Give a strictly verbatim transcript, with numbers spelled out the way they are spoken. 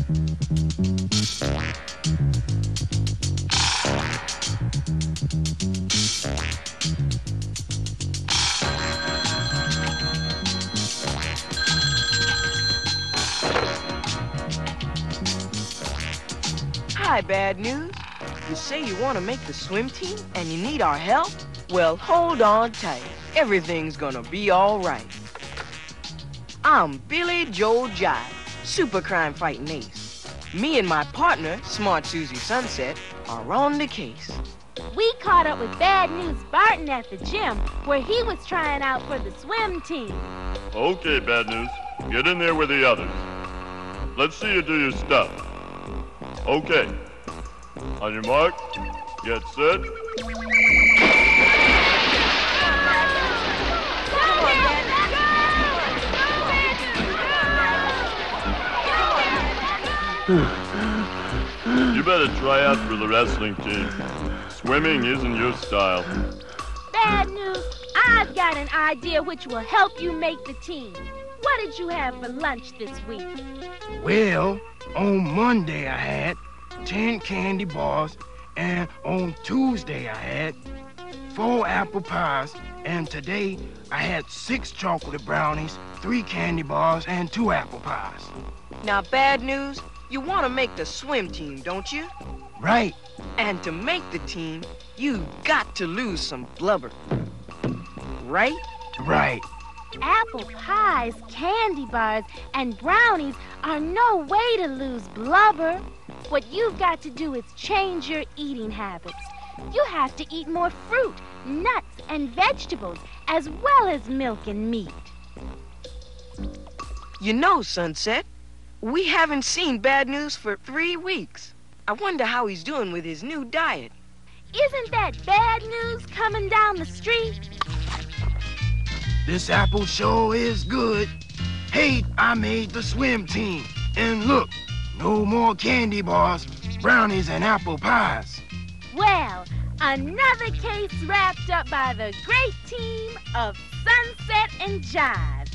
Hi, Bad News. You say you want to make the swim team and you need our help? Well, hold on tight. Everything's gonna be all right. I'm Billy Jo Jive, super crime fighting ace. Me and my partner, smart Susie Sunset, are on the case. We caught up with Bad News Barton at the gym where he was trying out for the swim team. Okay, Bad News. Get in there with the others. Let's see you do your stuff. Okay. On your mark, get set. You better try out for the wrestling team. Swimming isn't your style. Bad News, I've got an idea which will help you make the team. What did you have for lunch this week? Well, on Monday I had ten candy bars, and on Tuesday I had four apple pies, and today I had six chocolate brownies, three candy bars, and two apple pies. Now, Bad News, you want to make the swim team, don't you? Right. And to make the team, you've got to lose some blubber. Right? Right. Apple pies, candy bars, and brownies are no way to lose blubber. What you've got to do is change your eating habits. You have to eat more fruit, nuts, and vegetables, as well as milk and meat. You know, Sunset, we haven't seen Bad News for three weeks. I wonder how he's doing with his new diet. Isn't that Bad News coming down the street? This apple sure is good. Hey, I made the swim team. And look, no more candy bars, brownies, and apple pies. Well, another case wrapped up by the great team of Sunset and Jive.